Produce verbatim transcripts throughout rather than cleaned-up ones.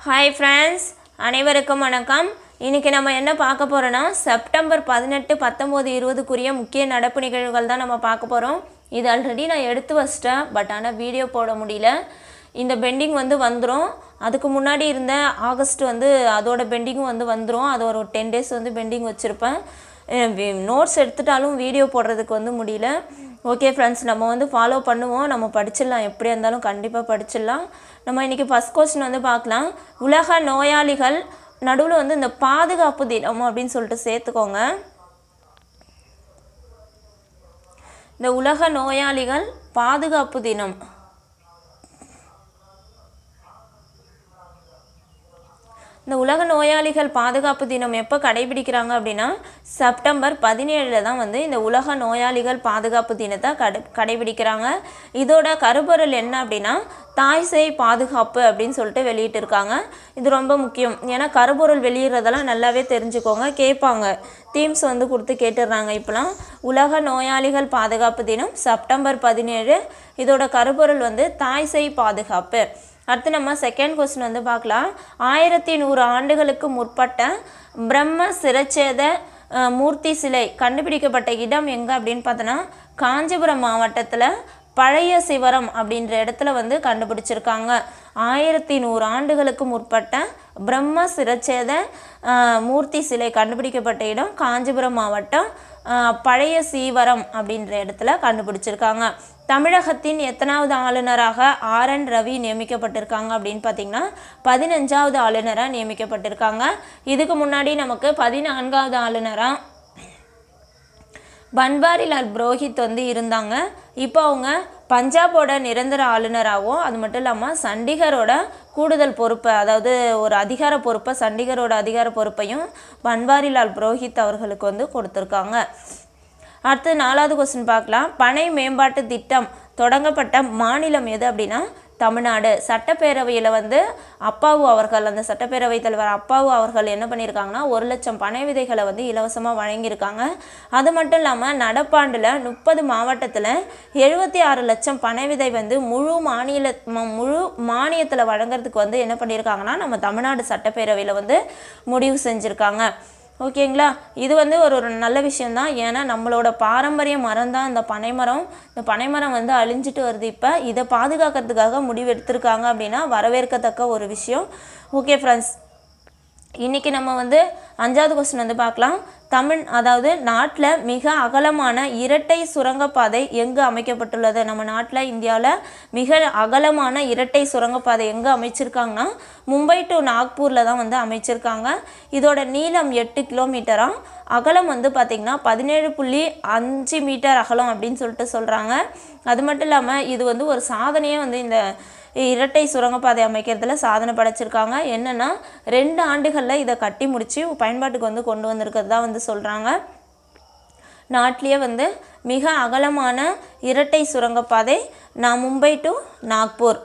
Hi friends, அனைவருக்கும் வணக்கம். இன்னைக்கு நம்ம என்ன பார்க்க போறோம்னா செப்டம்பர் பதினெட்டு பத்தொன்பது இருபது குரிய முக்கிய நடப்பு நிகழ்வுகள் தான் நம்ம பார்க்க போறோம். இது ஆல்ரெடி நான் எடுத்து வச்சிட்டேன், பட் ஆனா வீடியோ போட முடியல. இந்த பெண்டிங் வந்து வந்துரும். அதுக்கு முன்னாடி இருந்த ஆகஸ்ட் வந்து அதோட பெண்டிங் வந்து வந்துரும். அது ஒரு ten days வந்து பெண்டிங் வச்சிருப்பேன். நோட்ஸ் எடுத்துட்டாலும் வீடியோ போடுறதுக்கு வந்து முடியல. ஓகே ஃப்ரெண்ட்ஸ், நம்ம வந்து ஃபாலோ பண்ணுவோம். நம்ம படிச்சிடலாம், எப்படியா இருந்தாலும் கண்டிப்பாக படிச்சிடலாம். நம்ம இன்றைக்கி ஃபஸ்ட் கொஸ்டின் வந்து பார்க்கலாம். உலக நோயாளிகள் நடுவில் வந்து இந்த பாதுகாப்பு தினம் அப்படின்னு சொல்லிட்டு சேர்த்துக்கோங்க. இந்த உலக நோயாளிகள் பாதுகாப்பு தினம் இந்த உலக நோயாளிகள் பாதுகாப்பு தினம் எப்போ கடைபிடிக்கிறாங்க அப்படின்னா செப்டம்பர் பதினேழில் தான் வந்து இந்த உலக நோயாளிகள் பாதுகாப்பு தினத்தை கடை கடைபிடிக்கிறாங்க. இதோட கருப்பொருள் என்ன அப்படின்னா தாய் சேய் பாதுகாப்பு அப்படின்னு சொல்லிட்டு வெளியிட்டிருக்காங்க. இது ரொம்ப முக்கியம், ஏன்னா கருப்பொருள் வெளியிடுறதெல்லாம் நல்லாவே தெரிஞ்சுக்கோங்க. கேட்பாங்க, தீம்ஸ் வந்து கொடுத்து கேட்டுடுறாங்க. இப்போலாம் உலக நோயாளிகள் பாதுகாப்பு தினம் செப்டம்பர் பதினேழு. இதோட கருப்பொருள் வந்து தாய் சேய் பாதுகாப்பு. அடுத்து நம்ம செகண்ட் கொஸ்டின் வந்து பார்க்கலாம். ஆயிரத்தி நூறு ஆண்டுகளுக்கு முற்பட்ட பிரம்ம சிரச்சேத மூர்த்தி சிலை கண்டுபிடிக்கப்பட்ட இடம் எங்கே அப்படின்னு பார்த்தோன்னா காஞ்சிபுரம் மாவட்டத்தில் பழைய சிவரம் அப்படின்ற இடத்துல வந்து கண்டுபிடிச்சிருக்காங்க. ஆயிரத்தி நூறு ஆண்டுகளுக்கு முற்பட்ட பிரம்ம சிரச்சேத மூர்த்தி சிலை கண்டுபிடிக்கப்பட்ட இடம் காஞ்சிபுரம் மாவட்டம் பழைய சீவரம் அப்படின்ற இடத்துல கண்டுபிடிச்சிருக்காங்க. தமிழகத்தின் எத்தனாவது ஆளுநராக ஆர் என் ரவி நியமிக்கப்பட்டிருக்காங்க அப்படின்னு பார்த்தீங்கன்னா பதினஞ்சாவது ஆளுநராக நியமிக்கப்பட்டிருக்காங்க. இதுக்கு முன்னாடி நமக்கு பதினான்காவது ஆளுநராக பன்வாரிலால் புரோஹித் வந்து இருந்தாங்க. இப்போ அவங்க பஞ்சாபோட நிரந்தர ஆளுநராகவும் அது மட்டும் இல்லாமல் சண்டிகரோட கூடுதல் பொறுப்பை, அதாவது ஒரு அதிகார பொறுப்பை, சண்டிகரோட அதிகார பொறுப்பையும் பன்வாரிலால் புரோஹித் அவர்களுக்கு வந்து கொடுத்துருக்காங்க. அடுத்து நாலாவது கொஸ்டின் பார்க்கலாம். பனை மேம்பாட்டு திட்டம் தொடங்கப்பட்ட மாநிலம் எது அப்படின்னா தமிழ்நாடு. சட்டப்பேரவையில் வந்து அப்பாவு அவர்கள், அந்த சட்டப்பேரவை தலைவர் அப்பாவு அவர்கள் என்ன பண்ணியிருக்காங்கன்னா ஒரு லட்சம் பனை விதைகளை வந்து இலவசமாக வழங்கியிருக்காங்க. அது மட்டும் இல்லாமல் நடப்பாண்டில் முப்பது மாவட்டத்தில் எழுபத்தி ஆறு லட்சம் பனை விதை வந்து முழு மாநில முழு மானியத்தில் வழங்குறதுக்கு வந்து என்ன பண்ணியிருக்காங்கன்னா நம்ம தமிழ்நாடு சட்டப்பேரவையில் வந்து முடிவு செஞ்சுருக்காங்க. ஓகேங்களா, இது வந்து ஒரு ஒரு நல்ல விஷயந்தான். ஏன்னா நம்மளோட பாரம்பரிய மரம் தான் இந்த பனைமரம். இந்த பனைமரம் வந்து அழிஞ்சிட்டு வருது. இப்போ இதை பாதுகாக்கிறதுக்காக முடிவு எடுத்திருக்காங்க அப்படின்னா வரவேற்கத்தக்க ஒரு விஷயம். ஓகே ஃப்ரெண்ட்ஸ், இன்றைக்கி நம்ம வந்து அஞ்சாவது கொஸ்டின் வந்து பார்க்கலாம். தமிழ் அதாவது நாட்டில் மிக அகலமான இரட்டை சுரங்கப்பாதை எங்கே அமைக்கப்பட்டுள்ளது? நம்ம நாட்டில் இந்தியாவில் மிக அகலமான இரட்டை சுரங்கப்பாதை எங்கே அமைச்சிருக்காங்கன்னா மும்பை டு நாக்பூரில் தான் வந்து அமைச்சிருக்காங்க. இதோட நீளம் எட்டு கிலோமீட்டராக, அகலம் வந்து பார்த்திங்கன்னா பதினேழு புள்ளி அஞ்சு மீட்டர் அகலம் அப்படின்னு சொல்லிட்டு சொல்கிறாங்க. அது மட்டும் இல்லாமல் இது வந்து ஒரு சாதனையே வந்து இந்த இரட்டை சுரங்கப்பாதை அமைக்கிறதுல சாதனை படைச்சிருக்காங்க. என்னென்னா ரெண்டு ஆண்டுகளில் இதை கட்டி முடித்து பயன்பாட்டுக்கு வந்து கொண்டு வந்திருக்கிறது தான் வந்து சொல்கிறாங்க. நாட்டிலேயே வந்து மிக அகலமான இரட்டை சுரங்கப்பாதை நான் மும்பை டு நாக்பூர்.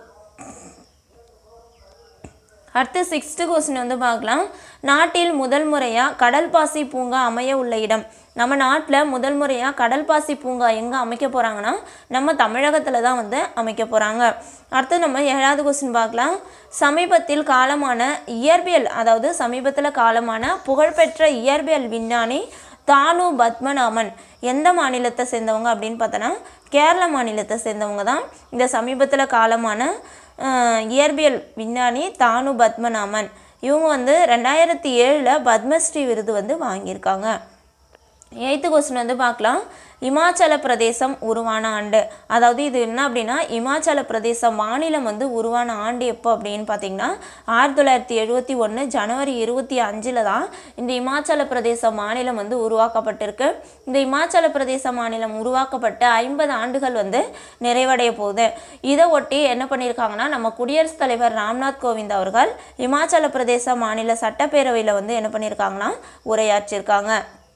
அடுத்து சிக்ஸ்த்து கொஸ்டின் வந்து பார்க்கலாம். நாட்டில் முதல் முறையாக கடல் பாசி பூங்கா அமைய உள்ள இடம். நம்ம நாட்டில் முதல் முறையாக கடல் பாசி பூங்கா எங்கே அமைக்க போகிறாங்கன்னா நம்ம தமிழகத்தில் தான் வந்து அமைக்க போகிறாங்க. அடுத்து நம்ம ஏழாவது கொஸ்டின் பார்க்கலாம். சமீபத்தில் காலமான இயற்பியல் அதாவது சமீபத்தில் காலமான புகழ்பெற்ற இயற்பியல் விஞ்ஞானி தானு பத்மநாபன் எந்த மாநிலத்தை சேர்ந்தவங்க அப்படின்னு பார்த்தோன்னா கேரள மாநிலத்தை சேர்ந்தவங்க தான் இந்த சமீபத்தில் காலமான இயற்பியல் விஞ்ஞானி தானு பத்மநாபன். இவங்க வந்து ரெண்டாயிரத்தி ஏழில் பத்மஸ்ரீ விருது வந்து வாங்கியிருக்காங்க. எய்த்து கொஸ்டின் வந்து பார்க்கலாம். இமாச்சல பிரதேசம் உருவான ஆண்டு, அதாவது இது என்ன அப்படின்னா இமாச்சல பிரதேச மாநிலம் வந்து உருவான ஆண்டு எப்போ அப்படின்னு பார்த்தீங்கன்னா ஆயிரத்தி தொள்ளாயிரத்தி எழுபத்தி ஒன்று ஜனவரி இருபத்தி அஞ்சில் தான் இந்த இமாச்சல பிரதேச மாநிலம் வந்து உருவாக்கப்பட்டிருக்கு. இந்த இமாச்சல பிரதேச மாநிலம் உருவாக்கப்பட்டு ஐம்பது ஆண்டுகள் வந்து நிறைவடைய போகுது. இதை ஒட்டி என்ன பண்ணியிருக்காங்கன்னா நம்ம குடியரசுத் தலைவர் ராம்நாத் கோவிந்த் அவர்கள் இமாச்சல பிரதேச மாநில சட்டப்பேரவையில் வந்து என்ன பண்ணியிருக்காங்கன்னா உரையாற்றியிருக்காங்க.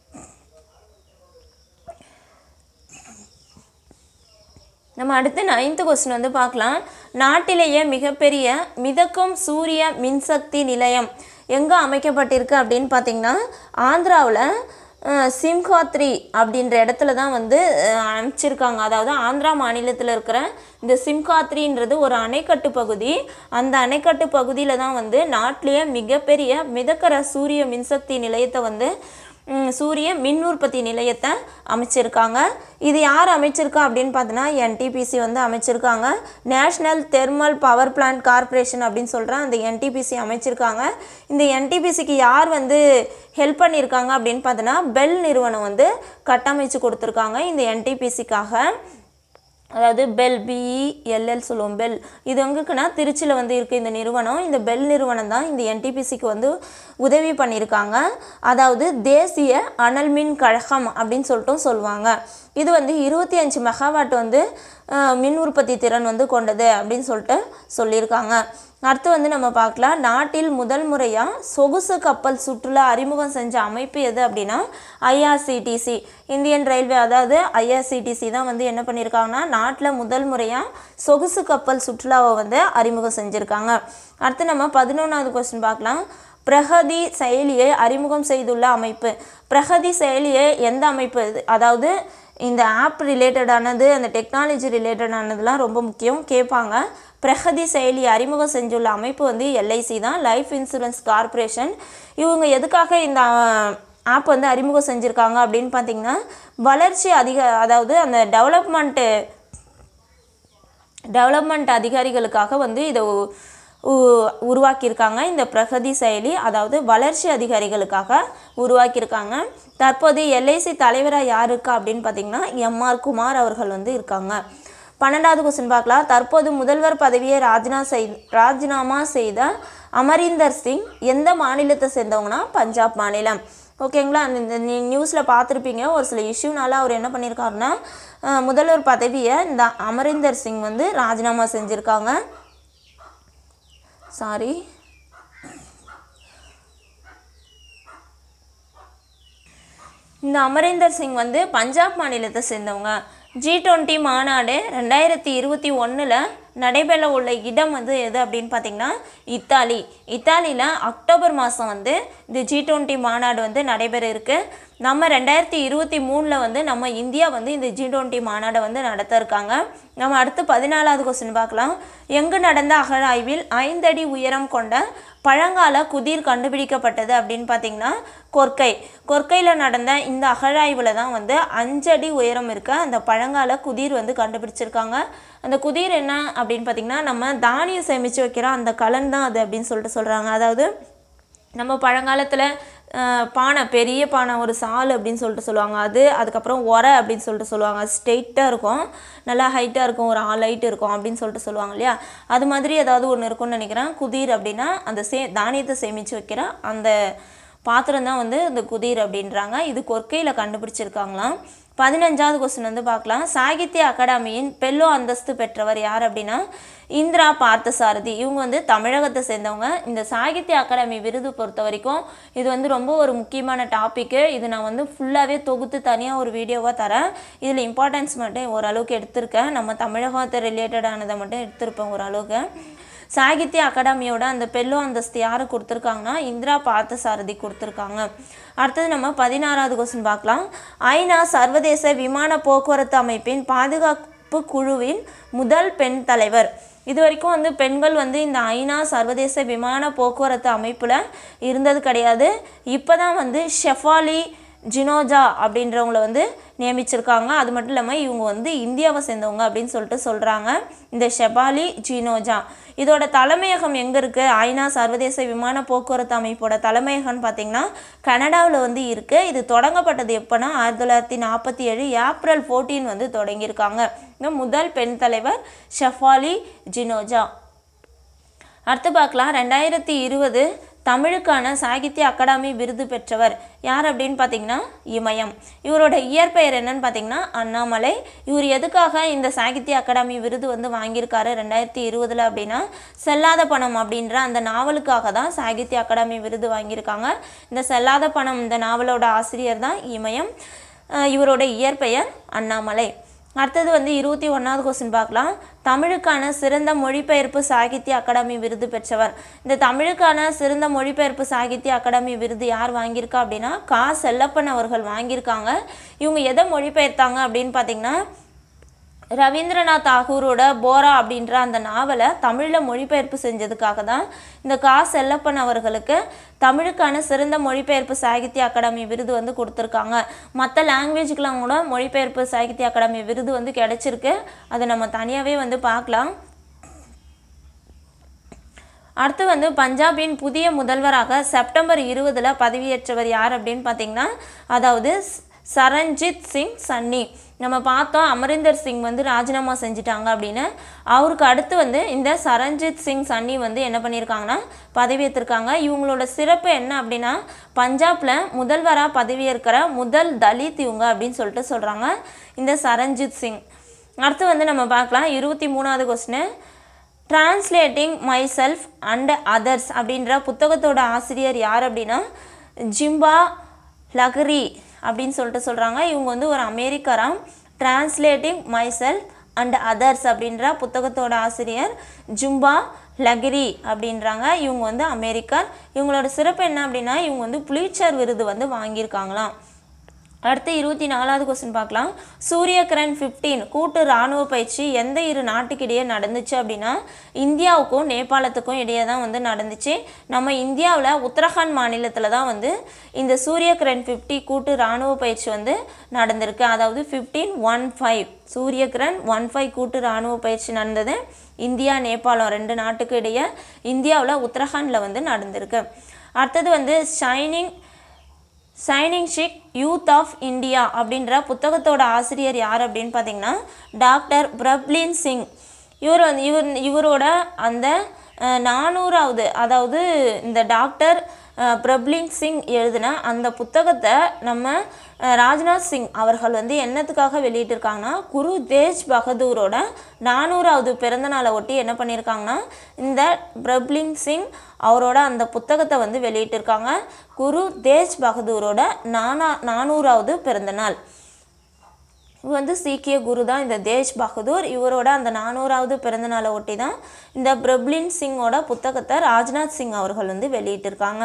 நம்ம அடுத்து நைன்த்து கொஸ்டின் வந்து பார்க்கலாம். நாட்டிலேயே மிகப்பெரிய மிதக்கும் சூரிய மின்சக்தி நிலையம் எங்கே அமைக்கப்பட்டிருக்கு அப்படின்னு பார்த்திங்கன்னா ஆந்திராவில் சிம்காத்ரி அப்படின்ற இடத்துல தான் வந்து அமைச்சிருக்காங்க. அதாவது ஆந்திரா மாநிலத்தில் இருக்கிற இந்த சிம்காத்ரின்றது ஒரு அணைக்கட்டு பகுதி. அந்த அணைக்கட்டு பகுதியில் தான் வந்து நாட்டிலேயே மிகப்பெரிய மிதக்கர சூரிய மின்சக்தி நிலையத்தை வந்து சூரிய மின் உற்பத்தி நிலையத்தை அமைச்சிருக்காங்க. இது யார் அமைச்சிருக்கா அப்படின்னு பார்த்தோன்னா என் டி பி சி வந்து அமைச்சிருக்காங்க. National thermal power plant corporation அப்படின்னு சொல்கிற அந்த என் டி பி சி அமைச்சிருக்காங்க. இந்த என் டி பி சிக்கு யார் வந்து ஹெல்ப் பண்ணியிருக்காங்க அப்படின்னு பார்த்தோன்னா பெல் நிறுவனம் வந்து கட்டமைச்சு கொடுத்துருக்காங்க இந்த என் டி பி சிக்காக. அதாவது பெல் பிஇஎல்எல் சொல்லுவோம் பெல். இது எங்குக்குன்னா திருச்சியில் வந்து இருக்குது இந்த நிறுவனம். இந்த பெல் நிறுவனம் தான் இந்த என் டி பி சிக்கு வந்து உதவி பண்ணியிருக்காங்க. அதாவது தேசிய அனல் மின் கழகம் அப்படின்னு சொல்லிட்டும் சொல்லுவாங்க. இது வந்து இருபத்தி அஞ்சு மெகாவாட் வந்து மின் உற்பத்தி திறன் வந்து கொண்டது அப்படின்னு சொல்லிட்டு சொல்லியிருக்காங்க. அடுத்து வந்து நம்ம பார்க்கலாம், நாட்டில் முதல் முறையாக சொகுசு கப்பல் சுற்றுலா அறிமுகம் செஞ்ச அமைப்பு எது அப்படின்னா I R C T C Indian railway. அதாவது I R C T C தான் வந்து என்ன பண்ணியிருக்காங்கன்னா நாட்டில் முதல் முறையாக சொகுசு கப்பல் சுற்றுலாவை வந்து அறிமுகம் செஞ்சுருக்காங்க. அடுத்து நம்ம பதினொன்றாவது கொஸ்டின் பார்க்கலாம். பிரகதி செயலியை அறிமுகம் செய்துள்ள அமைப்பு. பிரகதி செயலியை எந்த அமைப்பு? அதாவது இந்த ஆப் ரிலேட்டடானது அந்த டெக்னாலஜி ரிலேட்டடானதுலாம் ரொம்ப முக்கியம் கேட்பாங்க. பிரகதி செயலி அறிமுகம் செஞ்சுள்ள அமைப்பு வந்து எல் ஐ சி தான், லைஃப் இன்சூரன்ஸ் கார்பரேஷன். இவங்க எதுக்காக இந்த ஆப் வந்து அறிமுகம் செஞ்சுருக்காங்க அப்படின்னு பார்த்திங்கன்னா வளர்ச்சி அதிக அதாவது அந்த டெவலப்மெண்ட்டு டெவலப்மெண்ட் அதிகாரிகளுக்காக வந்து இதை உருவாக்கியிருக்காங்க இந்த பிரகதி செயலி. அதாவது வளர்ச்சி அதிகாரிகளுக்காக உருவாக்கியிருக்காங்க. தற்போது எல் ஐ சி தலைவராக யார் இருக்கா அப்படின்னு பார்த்திங்கன்னா எம் ஆர் குமார் அவர்கள் வந்து இருக்காங்க. பன்னெண்டாவது கொஸ்டின் பார்க்கலாம். தற்போது முதல்வர் பதவியை ராஜினா செய் ராஜினாமா செய்த அமரிந்தர் சிங் எந்த மாநிலத்தை சேர்ந்தவங்கன்னா பஞ்சாப் மாநிலம். ஓகேங்களா, அந்த நியூஸில் பார்த்துருப்பீங்க. ஒரு சில இஷ்யூனால அவர் என்ன பண்ணியிருக்காருன்னா முதல்வர் பதவியை இந்த அமரிந்தர் சிங் வந்து ராஜினாமா செஞ்சுருக்காங்க. சாரி இந்த அமரிந்தர் சிங் வந்து பஞ்சாப் மாநிலத்தை சேர்ந்தவங்க. ஜி டுவெண்ட்டி மாநாடு ரெண்டாயிரத்தி இருபத்தி ஒன்றில் நடைபெற உள்ள இடம் வந்து எது அப்படின்னு பார்த்திங்கன்னா இத்தாலி. இத்தாலியில் அக்டோபர் மாதம் வந்து இந்த ஜி டுவெண்ட்டி மாநாடு வந்து நடைபெற இருக்குது. நம்ம ரெண்டாயிரத்தி இருபத்தி மூணில் வந்து நம்ம இந்தியா வந்து இந்த ஜி டுவெண்ட்டி மாநாடை வந்து நடத்த இருக்காங்க. நம்ம அடுத்து பதினாலாவது கொஸ்டின் பார்க்கலாம். எங்கு நடந்த அகழாய்வில் ஐந்தடி உயரம் கொண்ட பழங்கால குதிர் கண்டுபிடிக்கப்பட்டது அப்படின்னு பார்த்திங்கன்னா கொர்க்கை. கொர்க்கையில் நடந்த இந்த அகழாய்வில் தான் வந்து அஞ்சடி உயரம் இருக்க அந்த பழங்கால குதிர் வந்து கண்டுபிடிச்சிருக்காங்க. அந்த குதிர் என்ன அப்படின்னு பார்த்திங்கன்னா நம்ம தானியம் சேமித்து வைக்கிறோம் அந்த கலன் தான் அது அப்படின்னு சொல்லிட்டு சொல்கிறாங்க. அதாவது நம்ம பழங்காலத்தில் பானை பெரிய பானை ஒரு சால் அப்படின்னு சொல்லிட்டு சொல்லுவாங்க. அது அதுக்கப்புறம் உரை அப்படின்னு சொல்லிட்டு சொல்லுவாங்க. ஸ்ட்ரெயிட்டாக இருக்கும், நல்லா ஹைட்டாக இருக்கும், ஒரு ஆள் ஹைட் இருக்கும் அப்படின்னு சொல்லிட்டு சொல்லுவாங்க இல்லையா. அது மாதிரி ஏதாவது ஒன்று இருக்கும்னு நினைக்கிறேன். குதிர் அப்படின்னா அந்த சே தானியத்தை சேமித்து வைக்கிற அந்த பாத்திரம் தான் வந்து இந்த குதிர் அப்படின்றாங்க. இது கொர்க்கையில் கண்டுபிடிச்சிருக்காங்களாம். பதினஞ்சாவது கொஸ்டின் வந்து பார்க்கலாம். சாகித்ய அகாடமியின் பெல்லோ அந்தஸ்து பெற்றவர் யார் அப்படின்னா இந்திரா பார்த்தசாரதி. இவங்க வந்து தமிழகத்தை சேர்ந்தவங்க. இந்த சாகித்ய அகாடமி விருது பொறுத்த வரைக்கும் இது வந்து ரொம்ப ஒரு முக்கியமான டாப்பிக்கு. இது நான் வந்து ஃபுல்லாகவே தொகுத்து தனியாக ஒரு வீடியோவாக தரேன். இதில் இம்பார்ட்டன்ஸ் மட்டும் ஓரளவுக்கு எடுத்திருக்கேன். நம்ம தமிழகத்தை ரிலேட்டடானதை மட்டும் எடுத்திருப்பேன் ஓரளவுக்கு. சாகித்ய அகாடமியோட அந்த பெல்லோ அந்தஸ்து யார் கொடுத்துருக்காங்கன்னா இந்திரா பார்த்தசாரதி கொடுத்துருக்காங்க. அடுத்தது நம்ம பதினாறாவது கொஸ்டின் பார்க்கலாம். ஐநா சர்வதேச விமான போக்குவரத்து அமைப்பின் பாதுகாப்பு குழுவின் முதல் பெண் தலைவர். இது வரைக்கும் வந்து பெண்கள் வந்து இந்த ஐநா சர்வதேச விமான போக்குவரத்து அமைப்பில் இருந்தது கிடையாது. இப்போ தான் வந்து ஷெஃபாலி ஜினோஜா அப்படின்றவங்கள வந்து நியமிச்சிருக்காங்க. அது மட்டும் இல்லாமல் இவங்க வந்து இந்தியாவை சேர்ந்தவங்க அப்படின்னு சொல்லிட்டு சொல்கிறாங்க. இந்த ஷெபாலி ஜினோஜா இதோட தலைமையகம் எங்கே இருக்குது? ஐநா சர்வதேச விமான போக்குவரத்து அமைப்போட தலைமையகம்னு பார்த்திங்கன்னா கனடாவில் வந்து இருக்குது. இது தொடங்கப்பட்டது எப்போனா ஆயிரத்தி தொள்ளாயிரத்தி நாற்பத்தி ஏழு ஏப்ரல் ஃபோர்டீன் வந்து தொடங்கியிருக்காங்க. இந்த முதல் பெண் தலைவர் ஷெஃபாலி ஜினோஜா. அடுத்து பார்க்கலாம். ரெண்டாயிரத்தி இருபது தமிழுக்கான சாகித்ய அகாடமி விருது பெற்றவர் யார் அப்படின்னு பார்த்தீங்கன்னா இமயம். இவரோட இயற்பெயர் என்னன்னு பார்த்தீங்கன்னா அண்ணாமலை. இவர் எதுக்காக இந்த சாகித்ய அகாடமி விருது வந்து வாங்கியிருக்காரு ரெண்டாயிரத்தி இருபதில் அப்படின்னா செல்லாத பணம் அப்படின்ற அந்த நாவலுக்காக தான் சாகித்ய அகாடமி விருது வாங்கியிருக்காங்க. இந்த செல்லாத பணம் இந்த நாவலோட ஆசிரியர் தான் இமயம். இவரோட இயற்பெயர் அண்ணாமலை. அடுத்தது வந்து இருபத்தி ஒன்றாவது கொஸ்டின் பார்க்கலாம். தமிழுக்கான சிறந்த மொழிபெயர்ப்பு சாகித்ய அகாடமி விருது பெற்றவர். இந்த தமிழுக்கான சிறந்த மொழிபெயர்ப்பு சாகித்ய அகாடமி விருது யார் வாங்கியிருக்கா அப்படின்னா கா செல்லப்பன் அவர்கள் வாங்கியிருக்காங்க. இவங்க எதை மொழிபெயர்த்தாங்க அப்படின்னு பார்த்தீங்கன்னா ரவீந்திரநாத் தாகூரோட போரா அப்படின்ற அந்த நாவலை தமிழில் மொழிபெயர்ப்பு செஞ்சதுக்காக தான் இந்த கா செல்லப்பன் அவர்களுக்கு தமிழுக்கான சிறந்த மொழிபெயர்ப்பு சாகித்ய அகாடமி விருது வந்து கொடுத்துருக்காங்க. மற்ற லாங்குவேஜுக்கெலாம் கூட மொழிபெயர்ப்பு சாகித்ய அகாடமி விருது வந்து கிடைச்சிருக்கு. அதை நம்ம தனியாகவே வந்து பார்க்கலாம். அடுத்து வந்து பஞ்சாபின் புதிய முதல்வராக செப்டம்பர் இருபதில் பதவியேற்றவர் யார் அப்படின்னு பார்த்தீங்கன்னா அதாவது சரண்ஜித் சிங் சன்னி. நம்ம பார்த்தோம் அமரிந்தர் சிங் வந்து ராஜினாமா செஞ்சிட்டாங்க அப்படின்னு. அவருக்கு அடுத்து வந்து இந்த சரண்ஜித் சிங் சன்னி வந்து என்ன பண்ணியிருக்காங்கன்னா பதவியேற்றிருக்காங்க. இவங்களோட சிறப்பு என்ன அப்படின்னா பஞ்சாபில் முதல்வராக பதவியேற்கிற முதல் தலித் இவங்க அப்படின்னு சொல்லிட்டு சொல்கிறாங்க இந்த சரண்ஜித் சிங். அடுத்து வந்து நம்ம பார்க்கலாம் இருபத்தி மூணாவது question. Translating myself and others அப்படின்ற புத்தகத்தோட ஆசிரியர் யார் அப்படின்னா ஜிம்பா லஹரி அப்படின்னு சொல்லிட்டு சொல்கிறாங்க. இவங்க வந்து ஒரு அமெரிக்கராம். Translating myself and others அப்படின்ற புத்தகத்தோட ஆசிரியர் ஜும்பா லஹரி அப்படின்றாங்க. இவங்க வந்து அமெரிக்கர். இவங்களோட சிறப்பு என்ன அப்படின்னா இவங்க வந்து புலிட்சர் விருது வந்து வாங்கியிருக்காங்களாம். அடுத்து இருபத்தி நாலாவது கொஸ்டின் பார்க்கலாம். சூரியகிரண் பதினைந்து கூட்டு இராணுவ பயிற்சி எந்த இரு நாட்டுக்கிடையே நடந்துச்சு அப்படின்னா இந்தியாவுக்கும் நேபாளத்துக்கும் இடையே தான் வந்து நடந்துச்சு. நம்ம இந்தியாவில் உத்தரகாண்ட் மாநிலத்தில் தான் வந்து இந்த சூரியகிரண் ஐம்பது கூட்டு இராணுவ பயிற்சி வந்து நடந்திருக்கு. அதாவது fifteen one five Suryakiran one five கூட்டு இராணுவ பயிற்சி நடந்தது இந்தியா நேபாளம் ரெண்டு நாட்டுக்கு இடையே இந்தியாவில் உத்தரகாண்டில் வந்து நடந்திருக்கு. அடுத்தது வந்து shining shining Sikh youth of India அப்படின்ற புத்தகத்தோட ஆசிரியர் யார் அப்படின்னு பார்த்தீங்கன்னா டாக்டர் பிரப்லின் சிங். இவர் வந்து இவர் இவரோட அந்த நானூறாவது அதாவது இந்த டாக்டர் பிரப்லின் சிங் எழுதின அந்த புத்தகத்தை நம்ம ராஜ்நாத் சிங் அவர்கள் வந்து என்னத்துக்காக வெளியிட்டிருக்காங்கன்னா குரு தேஜ் பகதூரோட நானூறாவது பிறந்த நாளை ஒட்டி என்ன பண்ணியிருக்காங்கன்னா இந்த பிரப்லின் சிங் அவரோட அந்த புத்தகத்தை வந்து வெளியிட்டிருக்காங்க. குரு தேஜ் பகதூரோட நானா நானூறாவது பிறந்த நாள். இவர் வந்து சீக்கிய குரு தான் இந்த தேஜ் பகதூர். இவரோட அந்த நானூறாவது பிறந்த நாளை ஒட்டி தான் இந்த பிரப்லின் சிங்கோட புத்தகத்தை ராஜ்நாத் சிங் அவர்கள் வந்து வெளியிட்டிருக்காங்க.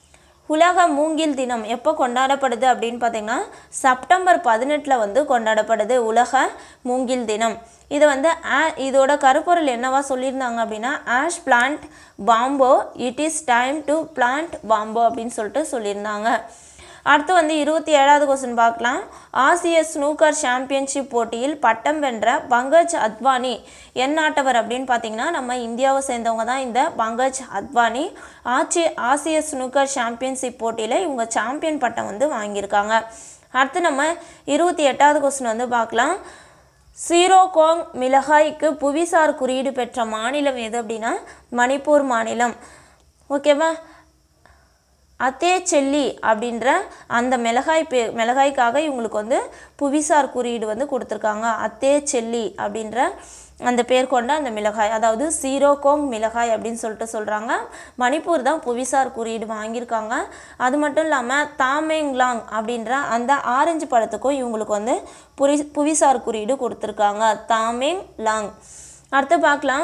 உலக மூங்கில் தினம் எப்போ கொண்டாடப்படுது அப்படின்னு பார்த்தீங்கன்னா செப்டம்பர் பதினெட்டில் வந்து கொண்டாடப்படுது உலக மூங்கில் தினம். இதை வந்து இதோட கருப்பொருள் என்னவா சொல்லியிருந்தாங்க அப்படின்னா ash plant bamboo it is time to plant bamboo அப்படின்னு சொல்லிட்டு சொல்லியிருந்தாங்க. அடுத்து வந்து இருபத்தி ஏழாவது கொஸ்டின் பார்க்கலாம். ஆசிய ஸ்னூக்கர் சாம்பியன்ஷிப் போட்டியில் பட்டம் வென்ற பங்கஜ் அத்வானி என் நாட்டவர் அப்படின்னு பார்த்தீங்கன்னா நம்ம இந்தியாவை சேர்ந்தவங்க தான் இந்த பங்கஜ் அத்வானி. ஆட்சி ஆசிய ஸ்னூக்கர் சாம்பியன்ஷிப் போட்டியில் இவங்க சாம்பியன் பட்டம் வந்து வாங்கியிருக்காங்க. அடுத்து நம்ம இருபத்தி எட்டாவது கொஸ்டின் வந்து பார்க்கலாம். சீரோகோங் மிளகாய்க்கு புவிசார் குறியீடு பெற்ற மாநிலம் எது அப்படின்னா மணிப்பூர் மாநிலம். ஓகேவா. அத்தே செல்லி அப்படின்ற அந்த மிளகாய் பே மிளகாய்க்காக இவங்களுக்கு வந்து புவிசார் குறியீடு வந்து கொடுத்துருக்காங்க. அத்தே செல்லி அப்படின்ற அந்த பேர் கொண்ட அந்த மிளகாய் அதாவது சீரோகோங் மிளகாய் அப்படின்னு சொல்லிட்டு சொல்கிறாங்க. மணிப்பூர் தான் புவிசார் குறியீடு வாங்கியிருக்காங்க. அது மட்டும் இல்லாமல் தாமேங்லாங் அப்படின்ற அந்த ஆரஞ்சு பழத்துக்கும் இவங்களுக்கு வந்து புரி புவிசார் குறியீடு கொடுத்துருக்காங்க. தாமேங்லாங். அடுத்து பார்க்கலாம்.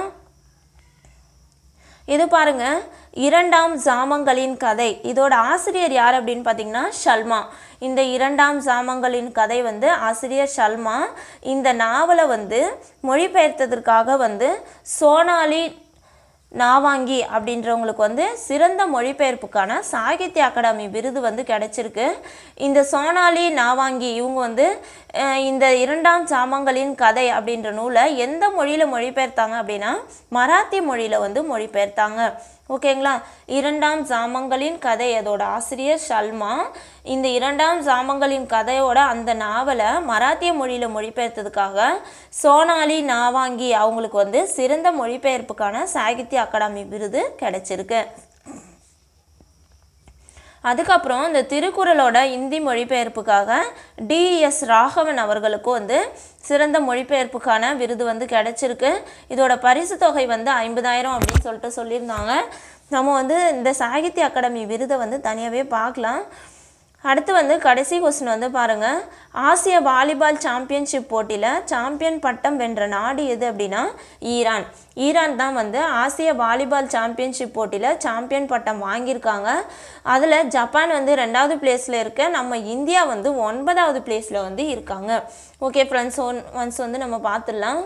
இது பாருங்க இரண்டாம் ஜாமங்களின் கதை. இதோட ஆசிரியர் யார் அப்படின்னு பார்த்தீங்கன்னா ஷல்மா. இந்த இரண்டாம் ஜாமங்களின் கதை வந்து ஆசிரியர் ஷல்மா. இந்த நாவலை வந்து மொழிபெயர்த்ததற்காக வந்து சோனாலி நாவாங்கி அப்படின்றவங்களுக்கு வந்து சிறந்த மொழிபெயர்ப்புக்கான சாகித்ய அகாடமி விருது வந்து கிடைச்சிருக்கு. இந்த சோனாலி நாவாங்கி இவங்க வந்து இந்த இரண்டாம் ஜாமங்களின் கதை அப்படின்ற நூலை எந்த மொழியில் மொழிபெயர்த்தாங்க அப்படின்னா மராத்தி மொழியில் வந்து மொழிபெயர்த்தாங்க. ஓகேங்களா. இரண்டாம் ஜாமங்களின் கதை அதோட ஆசிரியர் ஷல்மா. இந்த இரண்டாம் ஜாமங்களின் கதையோட அந்த நாவலை மராத்திய மொழியில் மொழிபெயர்த்ததுக்காக சோனாலி நாவாங்கி அவங்களுக்கு வந்து சிறந்த மொழிபெயர்ப்புக்கான சாகித்ய அகாடமி விருது கிடைச்சிருக்கு. அதுக்கப்புறம் இந்த திருக்குறளோட இந்தி மொழிபெயர்ப்புக்காக டிஎஸ் ராகவன் அவர்களுக்கும் வந்து சிறந்த மொழிபெயர்ப்புக்கான விருது வந்து கிடைச்சிருக்கு. இதோட பரிசு தொகை வந்து ஐம்பதாயிரம் அப்படின்னு சொல்லிட்டு சொல்லியிருந்தாங்க. நம்ம வந்து இந்த சாகித்ய அகாடமி விருதை வந்து தனியாகவே பார்க்கலாம். அடுத்து வந்து கடைசி கொஸ்டின் வந்து பாருங்கள், ஆசிய வாலிபால் சாம்பியன்ஷிப் போட்டியில் சாம்பியன் பட்டம் வென்ற நாடு எது அப்படின்னா ஈரான். ஈரான் தான் வந்து ஆசிய வாலிபால் சாம்பியன்ஷிப் போட்டியில் சாம்பியன் பட்டம் வாங்கியிருக்காங்க. அதில் ஜப்பான் வந்து ரெண்டாவது பிளேஸில் இருக்க, நம்ம இந்தியா வந்து ஒன்பதாவது பிளேஸில் வந்து இருக்காங்க. ஓகே ஃப்ரெண்ட்ஸ், ஒன் ஒன்ஸ் வந்து நம்ம பார்த்துடலாம்.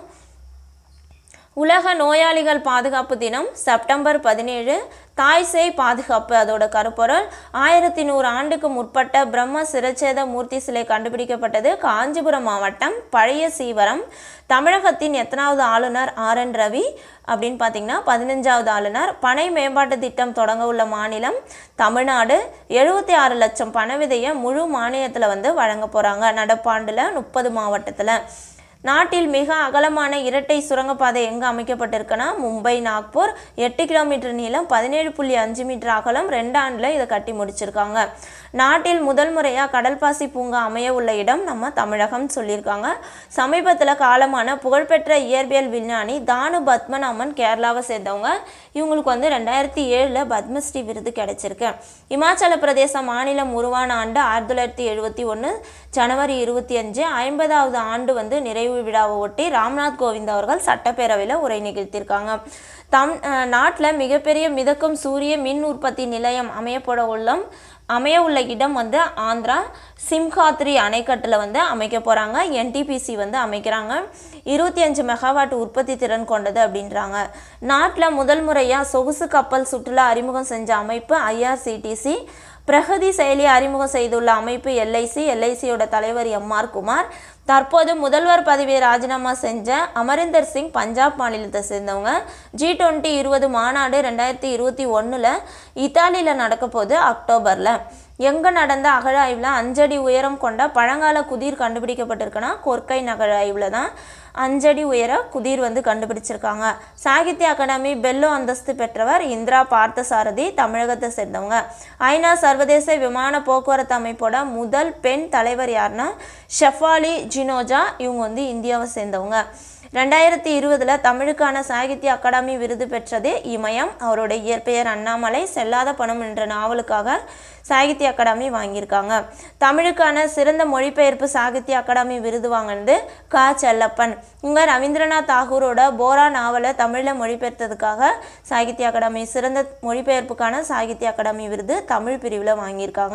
உலக நோயாளிகள் பாதுகாப்பு தினம் செப்டம்பர் பதினேழு. தாய்சேய் பாதுகாப்பு, அதோட கருப்பொருள் ஆயிரத்தி நூறு ஆண்டுக்கு முற்பட்ட பிரம்ம சிரச்சேத மூர்த்தி சிலை கண்டுபிடிக்கப்பட்டது காஞ்சிபுரம் மாவட்டம் பழைய சீவரம். தமிழகத்தின் எத்தனாவது ஆளுநர் ஆர் என் ரவி அப்படின்னு பார்த்தீங்கன்னா பதினஞ்சாவது ஆளுநர். பனை மேம்பாட்டு திட்டம் தொடங்க உள்ள மாநிலம் தமிழ்நாடு. எழுபத்தி ஆறு லட்சம் பண விதையை முழு மானியத்தில் வந்து வழங்க போகிறாங்க நடப்பாண்டில் முப்பது மாவட்டத்தில். நாட்டில் மிக அகலமான இரட்டை சுரங்கப்பாதை எங்கே அமைக்கப்பட்டிருக்குன்னா மும்பை நாக்பூர். எட்டு கிலோமீட்டர் நீளம், பதினேழு புள்ளி அஞ்சு மீட்டர் அகலம், ரெண்டு ஆண்டில் இதை கட்டி முடிச்சிருக்காங்க. நாட்டில் முதல் முறையாக கடல்பாசி பூங்கா அமைய உள்ள இடம் நம்ம தமிழகம் சொல்லியிருக்காங்க. சமீபத்தில் காலமான புகழ்பெற்ற இயற்பியல் விஞ்ஞானி தானு பத்மநாபன் கேரளாவை சேர்ந்தவங்க. இவங்களுக்கு வந்து ரெண்டாயிரத்தி ஏழில் பத்மஸ்ரீ விருது கிடைச்சிருக்கு. இமாச்சல பிரதேச மாநிலம் உருவான ஆண்டு ஆயிரத்தி தொள்ளாயிரத்தி எழுபத்தி ஒன்று ஜனவரி இருபத்தி அஞ்சு. ஐம்பதாவது ஆண்டு வந்து நிறைவு விழாவை ஒட்டி ராம்நாத் கோவிந்த் அவர்கள் சட்டப்பேரவையில் உரை நிகழ்த்தியிருக்காங்க. தம் நாட்டில் மிகப்பெரிய மிதக்கும் சூரிய மின் உற்பத்தி நிலையம் அமையப்பட உள்ளம் அமைய உள்ள இடம் வந்து ஆந்திரா. சிம்ஹாத்ரி அணைக்கட்டில் வந்து அமைக்க போகிறாங்க. N T P S C வந்து அமைக்கிறாங்க. இருபத்தி அஞ்சு மெகாவாட் உற்பத்தி திறன் கொண்டது அப்படின்றாங்க. நாட்டில் முதல் முறையாக சொகுசு கப்பல் சுற்றுலா அறிமுகம் செஞ்ச அமைப்பு I R C T C. Pragati செயலி அறிமுகம் செய்துள்ள அமைப்பு L I C. L I சியோட தலைவர் எம் ஆர் குமார். தற்போது முதல்வர் பதவியை ராஜினாமா செஞ்ச அமரிந்தர் சிங் பஞ்சாப் மாநிலத்தை சேர்ந்தவங்க. ஜி டுவெண்ட்டி இருபது மாநாடு ரெண்டாயிரத்தி இருபத்தி ஒன்றில் இத்தாலியில் நடக்க போகுது அக்டோபரில். எங்கே நடந்த அகழாய்வில் அஞ்சடி உயரம் கொண்ட பழங்கால குதிர் கண்டுபிடிக்கப்பட்டிருக்குன்னா கொர்க்கை நகழாய்வில் தான் அஞ்சடி உயர குதிர் வந்து கண்டுபிடிச்சிருக்காங்க. சாகித்ய அகாடமி பெல்லோ அந்தஸ்து பெற்றவர் இந்திரா பார்த்தசாரதி, தமிழகத்தை சேர்ந்தவங்க. ஐநா சர்வதேச விமான போக்குவரத்து அமைப்போட முதல் பெண் தலைவர் யாருன்னா ஷெஃபாலி ஜினோஜா. இவங்க வந்து இந்தியாவை சேர்ந்தவங்க. ரெண்டாயிரத்தி இருபதில் தமிழுக்கான சாகித்ய அகாடமி விருது பெற்றது இமயம். அவருடைய இயற்பெயர் அண்ணாமலை. செல்லாத பணம் என்ற நாவலுக்காக சாகித்ய அகாடமி வாங்கியிருக்காங்க. தமிழுக்கான சிறந்த மொழிபெயர்ப்பு சாகித்ய அகாடமி விருது வாங்கினது க செல்லப்பன். இவங்க ரவீந்திரநாத் தாகூரோட போரா நாவலை தமிழில் மொழிபெயர்த்ததுக்காக சாகித்ய அகாடமி சிறந்த மொழிபெயர்ப்புக்கான சாகித்ய அகாடமி விருது தமிழ் பிரிவில் வாங்கியிருக்காங்க.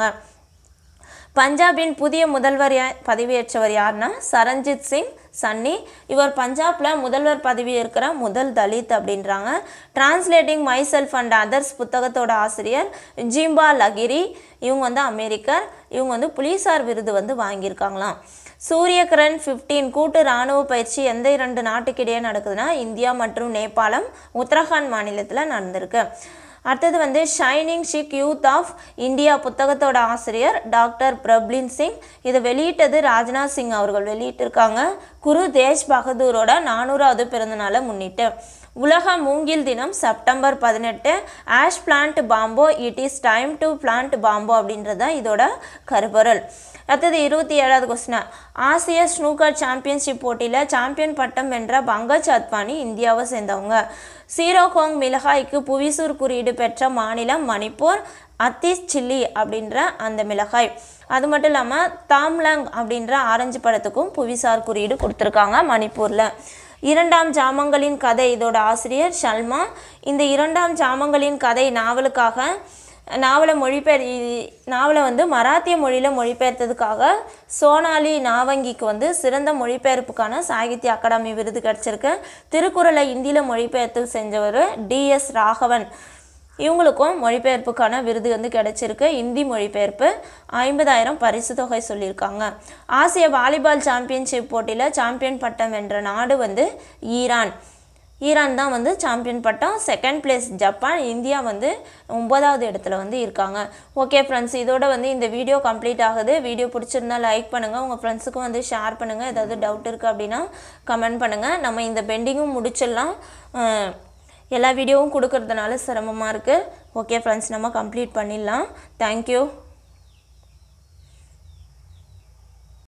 பஞ்சாபின் புதிய முதல்வர் பதவியேற்றவர் யாருன்னா சரண்ஜித் சிங் சன்னி. இவர் பஞ்சாபில் முதல்வர் பதவியேற்கிற முதல் தலித் அப்படின்றாங்க. Translating myself and others புத்தகத்தோட ஆசிரியர் ஜிம்பா லகிரி. இவங்க வந்து அமெரிக்கர். இவங்க வந்து புலிசார் விருது வந்து வாங்கியிருக்காங்களாம். சூரியகிரண் பதினைந்து கூட்டு இராணுவ பயிற்சி எந்த இரண்டு நாட்டுக்கிடையே நடக்குதுன்னா இந்தியா மற்றும் நேபாளம் உத்தரகாண்ட் மாநிலத்தில் நடந்திருக்கு. அடுத்தது வந்து shining Sikh youth of India புத்தகத்தோட ஆசிரியர் டாக்டர் பிரப்லின் சிங். இதை வெளியிட்டது ராஜ்நாத் சிங் அவர்கள் வெளியிட்டிருக்காங்க. குரு தேஜ் பகதூரோட நானூறாவது பிறந்தநாளை முன்னிட்டு. உலக மூங்கில் தினம் செப்டம்பர் பதினெட்டு. Ash plant bamboo, it is time to plant bamboo அப்படின்றது தான் இதோட கருப்பொருள். அடுத்தது இருபத்தி ஏழாவது கொஸ்டின். ஆசிய ஸ்னூக்கர் சாம்பியன்ஷிப் போட்டியில் சாம்பியன் பட்டம் வென்ற பங்கஜ் அத்வானி இந்தியாவை சேர்ந்தவங்க. சீரோகோங் மிளகாய்க்கு புவிசூர் குறியீடு பெற்ற மாநிலம் மணிப்பூர். அத்திஸ் சில்லி அப்படின்ற அந்த மிளகாய். அது மட்டும் இல்லாமல் தாம்லங் அப்படின்ற ஆரஞ்சு பழத்துக்கும் புவிசார் குறியீடு கொடுத்துருக்காங்க மணிப்பூரில். இரண்டாம் ஜாமங்களின் கதை இதோட ஆசிரியர் ஷல்மா. இந்த இரண்டாம் ஜாமங்களின் கதை நாவலுக்காக நாவலை மொழிபெயர் நாவலை வந்து மராத்திய மொழியில் மொழிபெயர்த்ததுக்காக சோனாலி நாவங்கிக்கு வந்து சிறந்த மொழிபெயர்ப்புக்கான சாகித்ய அகாடமி விருது கிடச்சிருக்கு. திருக்குறளை இந்தியில் மொழிபெயர்த்து செஞ்சவர் டி எஸ் ராகவன். இவங்களுக்கும் மொழிபெயர்ப்புக்கான விருது வந்து கிடைச்சிருக்கு. இந்தி மொழிபெயர்ப்பு. ஐம்பதாயிரம் பரிசு தொகை சொல்லியிருக்காங்க. ஆசிய வாலிபால் சாம்பியன்ஷிப் போட்டியில் சாம்பியன் பட்டம் வென்ற நாடு வந்து ஈரான். ஈரான் தான் வந்து சாம்பியன் பட்டம். Second place Japan. இந்தியா வந்து ஒன்பதாவது இடத்துல வந்து இருக்காங்க. ஓகே ஃப்ரெண்ட்ஸ், இதோட வந்து இந்த வீடியோ கம்ப்ளீட் ஆகுது. வீடியோ பிடிச்சிருந்தா லைக் பண்ணுங்கள், உங்கள் ஃப்ரெண்ட்ஸுக்கும் வந்து ஷேர் பண்ணுங்கள். ஏதாவது டவுட் இருக்குது அப்படின்னா கமெண்ட் பண்ணுங்கள். நம்ம இந்த பெண்டிங்கும் முடிச்சிடலாம். எல்லா வீடியோவும் கொடுக்கறதுனால சிரமமாக இருக்குது. ஓகே ஃப்ரெண்ட்ஸ், நம்ம கம்ப்ளீட் பண்ணிடலாம். தேங்க்யூ.